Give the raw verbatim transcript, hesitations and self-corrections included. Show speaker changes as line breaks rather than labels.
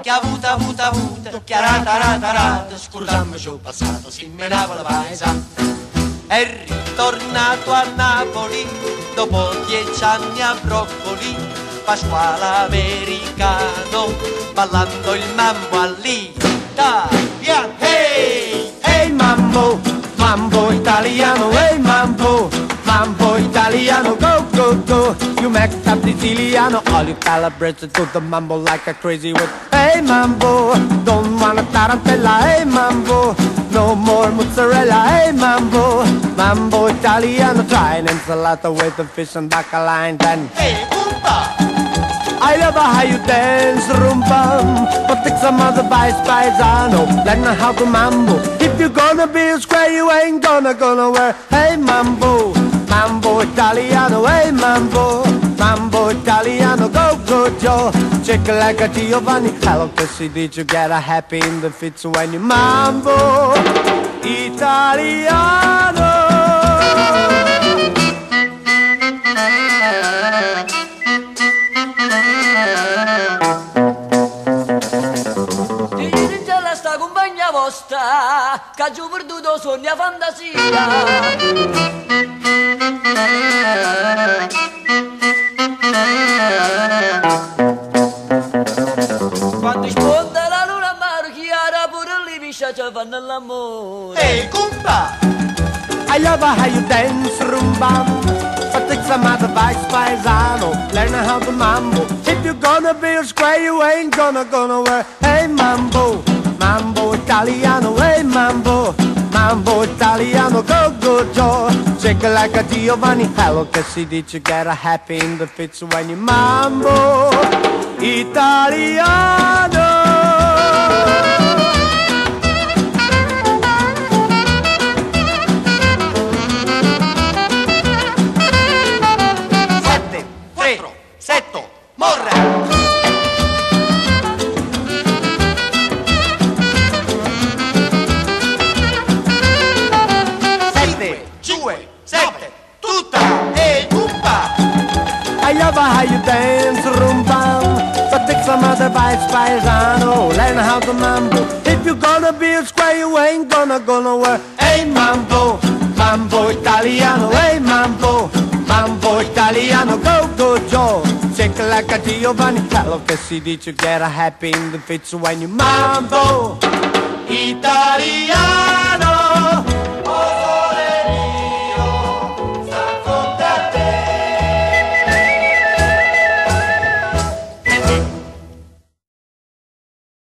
che ha avuto, avuto, avuto, chiarata, rata, rata, scusami ci ho passato, si menava la paesa. È ritornato a Napoli, dopo dieci anni a Broccoli, Pasquale americano, ballando il mambo all'italiano. Hey, hey mambo, mambo italiano, hey mambo, mambo italiano, go, go, go. You make up Siciliano, all you celebrated to the mambo like a crazy with. Hey mambo, don't wanna tarantella, hey mambo, no more mozzarella, hey mambo, mambo italiano, try an ensalata with the fish and bacala and then. Hey, oompa! I love how you dance, rumba, but take some other vice paisano, learn how to mambo. If you're gonna be a square, you ain't gonna gonna wear. Hey mambo, mambo italiano, hey mambo, mambo italiano, go go Joe, check like a Giovanni. Hello che si dice, get a happy in the fits when you mambo italiano.
Compagna vostra, che ha giù perduto sogna fantasia. Quando sponda la luna marchiara, pure lì mi ci fanno l'amore.
Ehi, compa!
I love how you dance, rumba, but take some advice, paisano, learn how to mambo. If you're gonna be a square, you ain't gonna gonna wear. Hey mambo, mambo italiano, hey mambo, mambo italiano, go go Joe, shake it like a Giovanni. Hello che si dice, get a happy in the fits when you mambo italiano.
Sette, quattro, sette, morra! Sette, tutta e cumpa.
I love how you dance, rumba, but take some other vibes, paisano, learn how to mambo. If you're gonna be a square, you ain't gonna gonna wear. Hey mambo, mambo italiano, hey mambo, mambo italiano, go go Joe, shake like a Giovanni. Quello che si dice, get a happy in the fits when you mambo italiano.